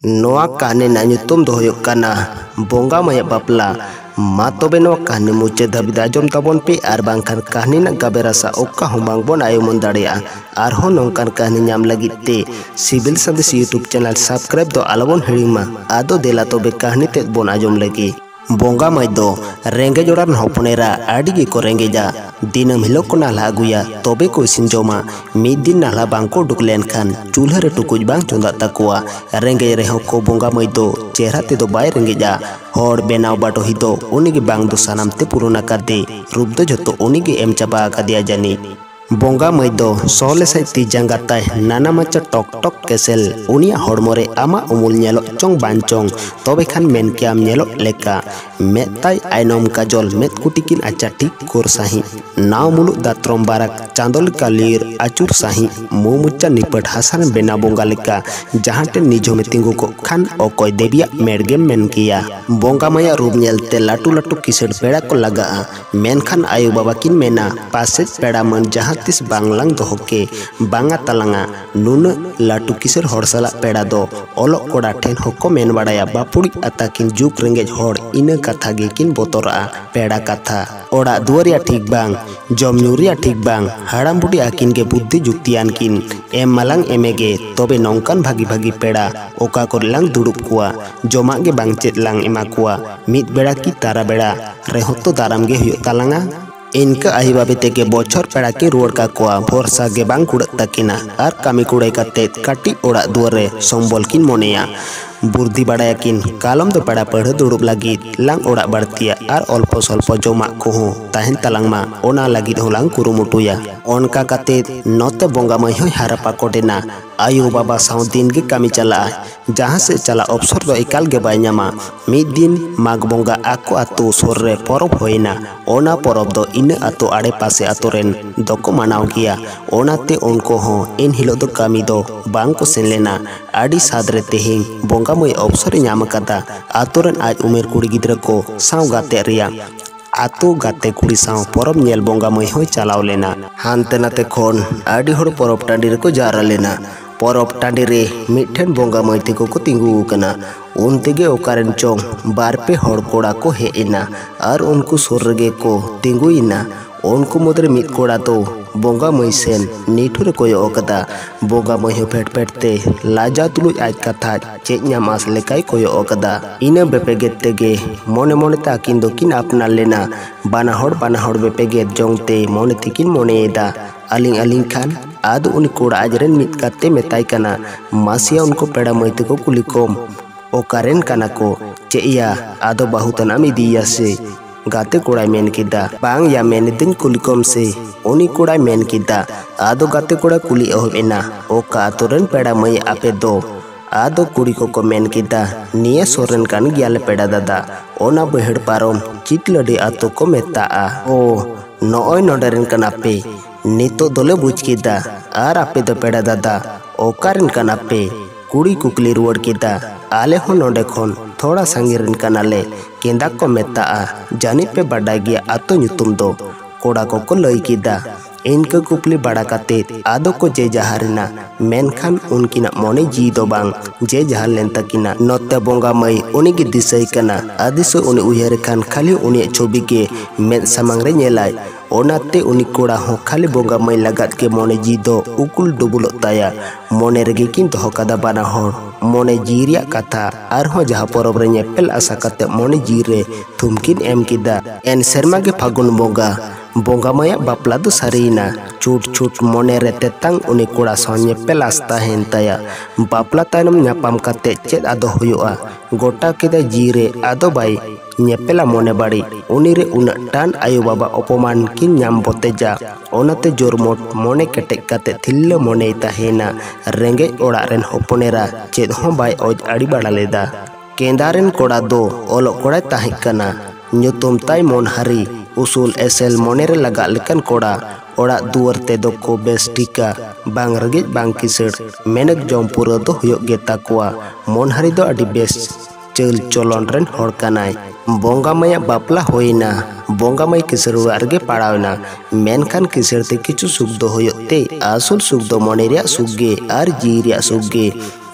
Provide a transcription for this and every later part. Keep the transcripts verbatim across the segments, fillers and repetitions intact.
नोआ कहानी ना nyutum दो होयोग काना बोंगा माया बापला मा तबे नोआ कहानी मुचाद धाबिद आजम ताबोन पे आर बांखान कहानी ना गाबे रसा ओक्का हों बांगबोन आयोमन दाड़ेया आर हों नोंकान कहानी ᱧᱟᱢ ᱞᱟᱹᱜᱤᱫ ᱛᱮ सिविल संदेश यूट्यूब चैनल सब्सक्राइब दो आलोबोन हिड़िमा आदो देला तबे कहानी तेद बोन आजम लगी। बोंगा माई दो रेंगेज ओड़ान हपनेरा आड़ी गे को रेंगेजा दिनम हिलो को नाला अगुया तबे को इसिन जमा मिद दिन नाला बांको उडुक लेनखान चूल्हा रे टुकुज बांग चोंदा तकुआ रेंगेज रेहो को बोंगा माई दो चेहरा ते दो बाय रेंगेजा हर बेनाव बाटो ही दो उनिगे बांग दो सानाम ते पुरोना कादे रूप दो जतो उनिगे एम चाबा आकादिया जानी। बोंगा माई दो सोहले साइ ती जांगाताय नाना माचा टक टक केसेल उनिया हड़मोरे आमा उमुल नेलो चोंग बांचोंग तबे खान मेन केम नेलो लेका मेताय आइनम काजल मेत कुटिकिन आचा ठीक कोर साही नाव मुलु दात्रम बाराक चांदोल कालीर आचुर साही मुमुचा निपट हासान बेना बोंगा लेका जहांटे निजो में तिंगु को खान ओकोय देबिया मेडगे मेन किया। बोंगा माया रूप नेलते लाटू लाटू किसेड पेड़ा को लगा मेन खान आयु बाबा किन मेना पासे पेड़ा मन जहां तिस बांगलांग दो होके बांगा तलांगा नुन लाटू किसर हर साला पेड़ा दो ओलो कोड़ा ठेन होको मेन बाड़ाया बापुड़ी अताकिन जुक रेंगेज हर इन कथा गे किन बोतरा पेड़ा कथा ओड़ा दुआरिया ठीक बांग जम न्यूरिया ठीक बांग हाड़ाम बुढ़ी आकिन के बुद्धि जुक्तियान किन एम मालांग एमेगे तबे नौकान भागी भागी पेड़ा ओका कोरलांग दुड़ुब कुआ जमा गे बांग चेत लांग एमा कुआ मिद बेड़ा की तारा बेड़ा रेहोतो दाराम गे हुयो तालांगा इनका आही बाबे तेके बोछर पेड़ा के रुआड़ का कुआ भोरसा गे बांग कुड़त तकिना आर कामी कुड़ाई काते काटी ओड़ा दुआरे संबल किन मोनेया बुर्दी बाड़ाया किन कालम दो पेड़ा पढ़ दुड़ुब लगी लांग ओड़ा बढ़तिया आर अल्प स्वल्प जमा को हो ताहन तलांग मा ओना लगी होलांग कुरुमुटुया ओनका काते नोते बोंगा माई होय हारापा कोडेना आयु बाबा साउ दिन गे कामी चला जहां से चला अवसर दो एकाल गे बाय ᱧᱟᱢᱟ मिद दिन माग बोंगा आको आतो सोर रे परब होइना ओना परब दो इन आतो आड़े पासे आतो रेन दोको मानाव गिया ओनाते उनको हो इन हिलो दो कामी दो बांग को सेन लेना आड़ी सादरे तेहिं बोंगा माई अवसर ᱧᱟᱢ कदा आतो रेन आज उमेर कुड़ी गिद्रा को साउ गाते रिया आतो गाते कुड़ी साउ परब नेल बोंगा माई होय चलाव लेना हानते नाते खोन आड़ी होड़ परब टांडी रे को जारा लेना परब टांडी रे मिठेन बोंगा माई तेको को तिंगु कना उन तेगे ओकारेन चोंग बार पे हड़ कोड़ा को हे इना आर उनको सोर रगे को तिंगु इना उनको मुद्रे मित कोड़ा तो बोंगा माई सेन नीठुर कोयो ओकदा बोंगा माई हो फेट फेटते लाजा तुलु आज कथा चेक ᱧᱟᱢᱟस लेकाय कोयो ओकदा इना बेपेगे तेगे मोने मोने ताकिन दो किन अपना लेना बाना हड़ बाना हड़ बेपेगे जोंगते मोने तिकिन मोनेदा अलिंग अलिंग खान आद उन कोड़ा आजरेन मित काते मेताय कना मासिया उनको पेड़ा माईते को कुलिकोम ओकारेन कना को चेइया आदो बाहुतना मिदिया से गाते कोड़ा मेन किदा बांग या मेन दिन कुलिकोम से उनी कोड़ा मेन किदा आदो गाते कोड़ा कुली एहोबेना ओका आतोरेन पेड़ा माई आपे दो आदो कुड़ी को को मेन किदा निये सोरेन कान गियाले पेड़ा दादा ओना बहेड़ पारोम चितलडी आतो को मेता ओ नोय नोडरेन कनापे नितो दोले बुझ किदा आर आपे दो पेड़ा दादा ओकारेन कनापे कुड़ी कुकली रुआड़ किदा आले हो नोडे खोन थोड़ा संगिरन कनाले केंदा को मेता जानी पे बड़ा गया आतो ᱧᱩᱛᱩᱢ दो कोड़ा को को लई किदा इनका कुपली बड़ा काते आदो को जे जहारना मेनखान उनकिना मोने जी दो बांग जे जहार लेन तकिना नोते बोंगा माई उनिगे दिसई कना आदिसो उनि उयहर खान खाली उनि छवि के मेद सामांग रे नेलाय ओनाते उनि कोड़ा हो खाली बोंगा माई लगात के मोने जी दो उकुल डुबुलो ताया मोने रेगे किन तो कदा बाना हर मोने जीरिया कथा आर हो जहा परब रे नेपेल आशा काते मोने जी रे थुमकिन एम किदा एन शर्मा के फागुन बोंगा बोंगा माया बापला दो सारीना छूट छूट मोने रे तेतांग उनि कोड़ा सोने पेलास ताहेन ताया बापला तायनम ᱧᱟᱯᱟᱢ काते चेद आदो हुयुआ गोटा केदा जीरे आदो बाई नेपेला मोने बाड़ी उनि रे उना टान आयु बाबा अपमान किन ᱧᱟᱢ बोतेजा ओनाते जोरमोट मोने केटेक काते थिल्ल मोने ताहेना रेंगे ओड़ा रेन हपनेरा चेद हो बाय ओज आड़ी बाड़ा लेदा केंदारेन कोड़ा दो ओलो कोड़ा ताहे कना ᱧᱩᱛᱩᱢ ताय मोन हरी उसूल एसेल मोनेरे लगा लेकन कोड़ा ओड़ा दुआर ते दो को बेस टिका बांग रगे बांग किसड़ मेनक जम पुरा दो हुयो गेता कुआ मोन हरी दो अडी बेस चल चलन रेन हड़ कनाय बोंगा माया बापला होइना बोंगा माई किसड़ उड़ारगे पड़ावना मेनखान किसड़ ते किछु सुख दो होयो ते आसुल सुख दो मोने रिया सुख गे आर जी रिया सुख गे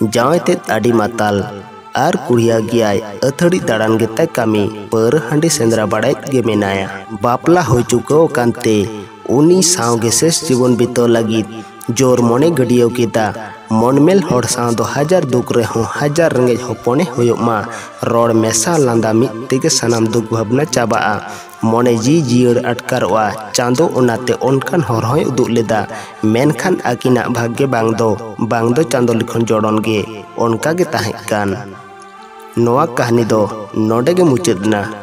जावई तेद आडी माताल आर कुड़िया गियाय अथड़ी दाड़ान गेताय कामी पर हांडी सेंद्रा बाड़ाय गे मेनाया। बापला होय चुकाव कांते उनी सावगे शेष जीवन बिताव लागिद जोर मने गडियाव केदा। मनमेल हर साव दो हजार दुख रेहों हजार रेंगेज हपने होयोमा रड़ मेसा लांदा मिद तेगे सानाम दुख भावना चाबाआ। मने जी जियर अटकारोआ चांदो ओनाते ओनकान हर होय उदुग लेदा मेनखान आकिना भाग्य बांग दो बांग दो चांदो लिखन जड़न गे ओनका गे ताहें कान। नोआ कहानी दो नोडे गे मुचादना।